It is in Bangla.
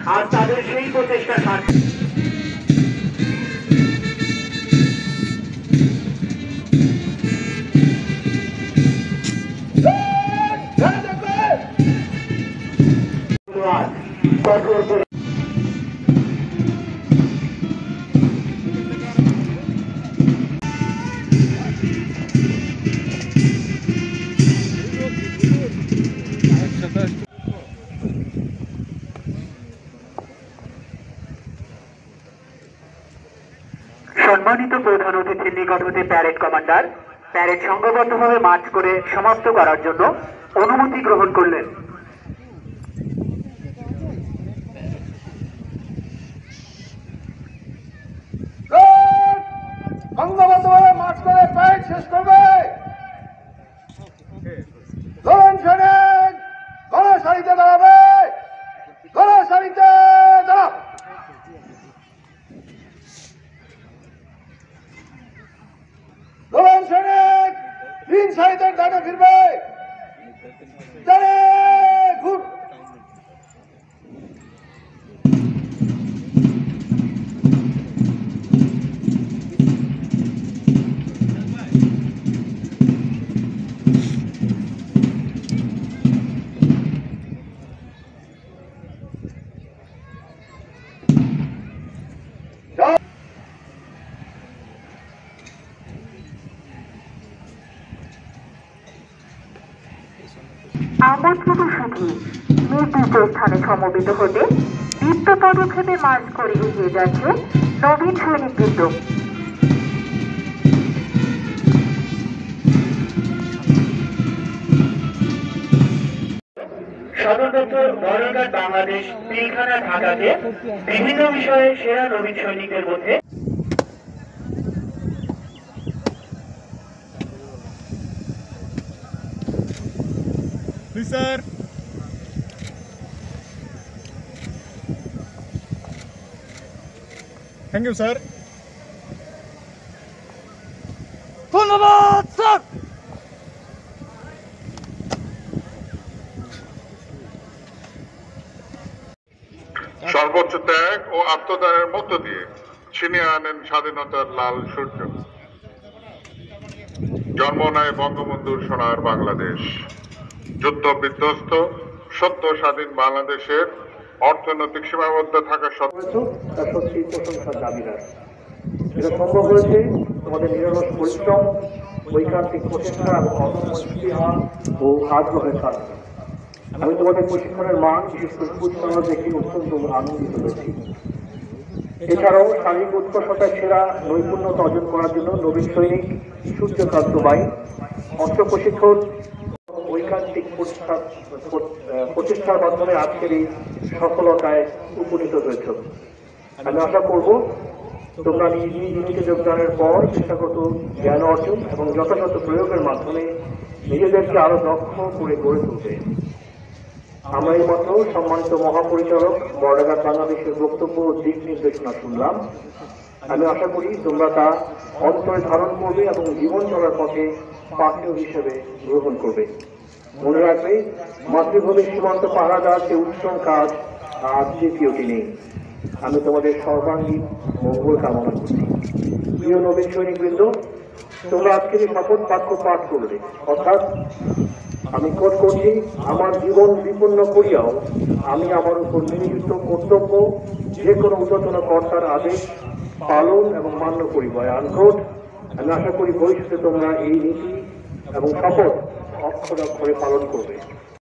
আর তাদের সেই প্রচেষ্টা সম্মানিত প্রধান অতিথির নিকট হতে প্যারেড কমান্ডার প্যারেড সংঘবদ্ধভাবে মার্চ করে সমাপ্ত করার জন্য অনুমতি গ্রহণ করলেন। সংঘবদ্ধভাবে মার্চ করে প্যারেড শেষ করবে। গণসারিতে দাঁড়াবে, গণসারিতে দাঁড়াও। দোলন সৈনিক তিন সারিদের ডানে ফিরবে, ডানে ঘুর। আমন্ত্রিত সুধী নির্দিষ্ট স্থানে সমবেত হতে দীপ্ত পদক্ষেপে মার্চ করে এগিয়ে যাচ্ছে নবীন সৈনিকবৃন্দ। সদর দপ্তর বর্ডার বাংলাদেশ পিলখানা ঢাকাতে বিভিন্ন বিষয়ে সেরা নবীন সৈনিকদের মধ্যে স্যার থ্যাংক ইউ স্যার। ধন্যবাদ স্যার। সর্বোচ্চ ত্যাগ ও আত্মদানের মধ্য দিয়ে ছিনিয়ে আনেন স্বাধীনতার লাল সূর্য। জন্ম নেয় বঙ্গবন্ধুর সোনার বাংলাদেশ। যুদ্ধ বিধ্বস্ত সদ্য স্বাধীন বাংলাদেশের অর্থনৈতিক সীমাবদ্ধ থাকা সত্ত্বেও তার সত্যি প্রশংসার দাবিদার। এটা সম্ভব হয়েছে তোমাদের নিরলস পরিশ্রম, ঐকান্তিক প্রচেষ্টা এবং অদম্য স্পৃহা ও আগ্রহের কারণে। আমি তোমাদের প্রশিক্ষণের মান বিশেষ করে কুচকাওয়াজ দেখে অত্যন্ত আনন্দিত হয়েছি। এছাড়াও শারীরিক উৎকর্ষতায় সেরা নৈপুণ্যতা অর্জন করার জন্য নবীন সৈনিক সূর্যকান্ত বাই অস্ত্র প্রশিক্ষণ ঐকান্তিক প্রচেষ্টার মাধ্যমে আজকের এই সফলতায় উপনীত হয়েছ। আমি আশা করব তোমরা নিজ নিজ ইউনিটে যোগদানের পর পেশাগত জ্ঞান অর্জন এবং যথাযথ প্রয়োগের মাধ্যমে নিজেদেরকে আরো দক্ষ করে গড়ে তুলবে। আমরা এই মাত্র সম্মানিত মহাপরিচালক বর্ডার বাংলাদেশের বক্তব্য ও দিক নির্দেশনা শুনলাম। আমি আশা করি তোমরা তা অন্তরে ধারণ করবে এবং জীবন চলার পথে পাথেয় হিসেবে গ্রহণ করবে। মনে রাখবে, মাতৃভূমির সীমান্ত পাহারা দেওয়ার চেয়ে উত্তম কাজ আর দ্বিতীয়টি নেই। আমি তোমাদের সর্বাঙ্গীন মঙ্গল কামনা করছি। প্রিয় নবীন সৈনিকবৃন্দ, তোমরা আজকের এই শপথ বাক্য পাঠ করবে, অর্থাৎ আমি কোট করছি, আমার জীবন বিপন্ন করিয়াও আমি আমার উপর নিয়োজিত কর্তব্য যে কোনো ঊর্ধ্বতন কর্তার আদেশ পালন এবং মান্য করিব। আনকোট। আমি আশা করি ভবিষ্যতে তোমরা এই নীতি এবং শপথ অক্ষরে অক্ষরে পালন করবে।